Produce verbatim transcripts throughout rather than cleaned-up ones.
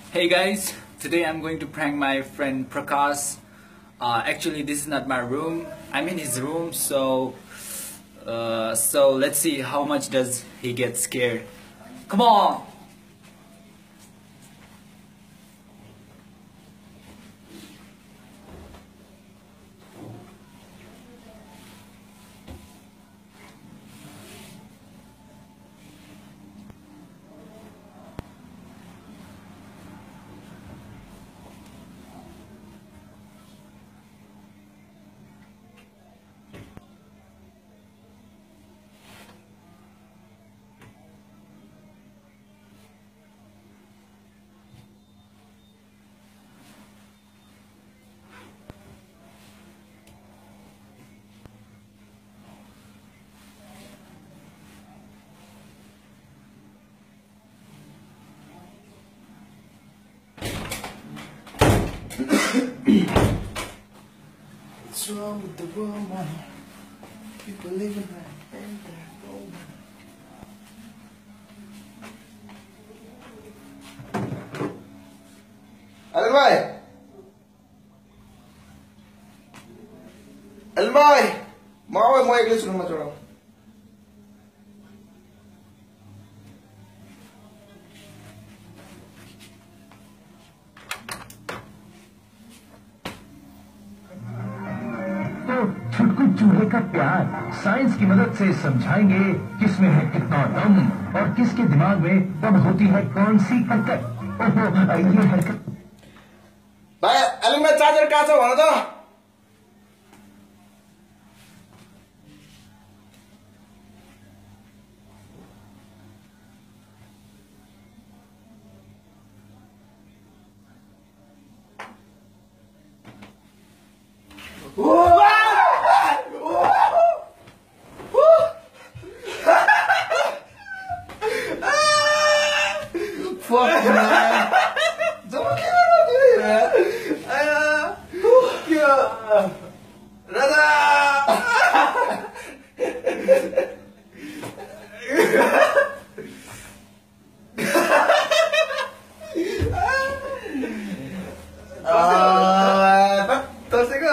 Hey guys, today I'm going to prank my friend Prakash. Uh, actually, this is not my room. I'm in his room, so uh, so let's see how much does he get scared. Come on. What's wrong with the world, man? People living there, ain't there? Alam boy! Alam boy! Makaway mo iglis ng matulong. छुटकू चूहे का प्यार science की मदद से समझाएंगे किसमें है कितना दम और किसके दिमाग में कब होती है कौन सी हरकत। ओहो, ये हरकत भाइ एलुममा चार्जर कहाँ छ भन त। Fuck man. Jangan kira tu ya. Ayah. Kya. Rada. Ah, tak tersega.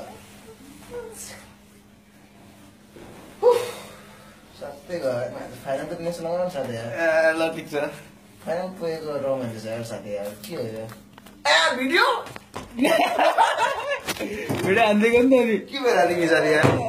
Sakti gak. Final tu ni senang orang sahaja. Eh, latih sah. Final tu itu romantis saya sahaja. Kya ya? Eh, video? Video andi kan tadi? Kya berani misalnya?